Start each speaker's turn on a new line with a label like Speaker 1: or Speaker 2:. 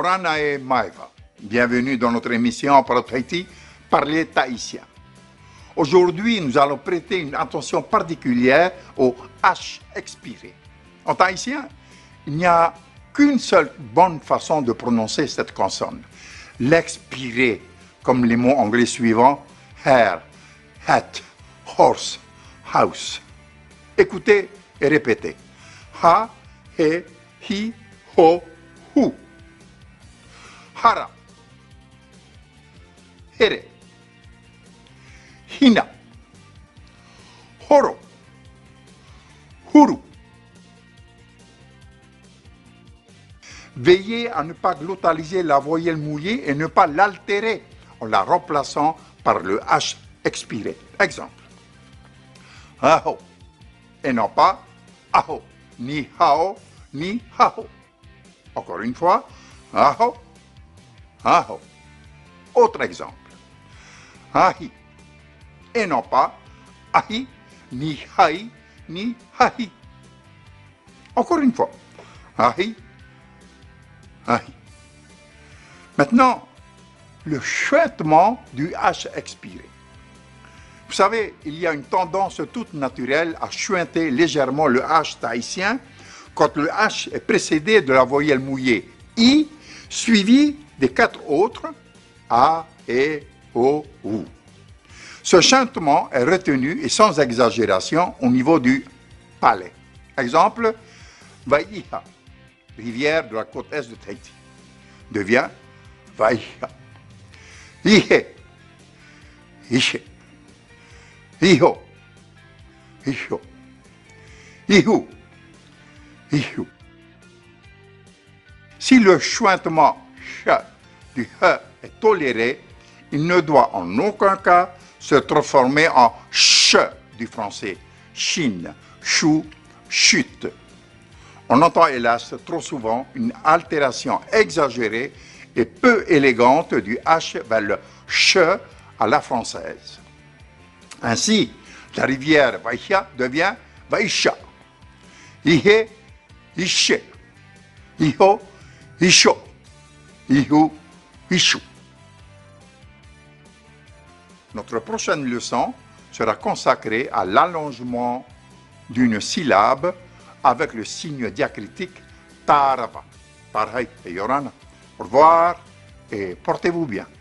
Speaker 1: Yorana et Maeva, bienvenue dans notre émission Parole Tahiti, Parler tahitien. Aujourd'hui, nous allons prêter une attention particulière au H expiré. En tahitien, il n'y a qu'une seule bonne façon de prononcer cette consonne, l'expirer, comme les mots anglais suivants, hair, hat, horse, house. Écoutez et répétez. Ha, he, hi, ho, hu. Hara. Here. Hina. Horo. Huru. Veillez à ne pas glottaliser la voyelle mouillée et ne pas l'altérer en la remplaçant par le H expiré. Exemple. Aho. Et non pas aho. Ni hao, ni hao. Encore une fois. Aho. Aho. Autre exemple. Ahi. Et non pas ahi, ni hai, ni hahi. Encore une fois. Ahi. Ahi. Maintenant, le chuintement du H expiré. Vous savez, il y a une tendance toute naturelle à chuinter légèrement le H tahitien quand le H est précédé de la voyelle mouillée I, suivi des 4 autres A, E, O, U. Ce chuintement est retenu et sans exagération au niveau du palais. Exemple, Vaiha, rivière de la côte est de Tahiti, devient Vaiha. Ihe, Ihe. Iho, Iho, Ihu, Ihu. Si le chuintement ch du he est toléré, il ne doit en aucun cas se transformer en ch du français, chine, chou, chute. On entend hélas trop souvent une altération exagérée et peu élégante du H vers le ch à la française. Ainsi, la rivière Vaihia devient Vaisha. Ihe, Ishe. Iho, Isho. Ihu, Ishu. Notre prochaine leçon sera consacrée à l'allongement d'une syllabe avec le signe diacritique Tarava. Pareil et Yorana. Au revoir et portez-vous bien.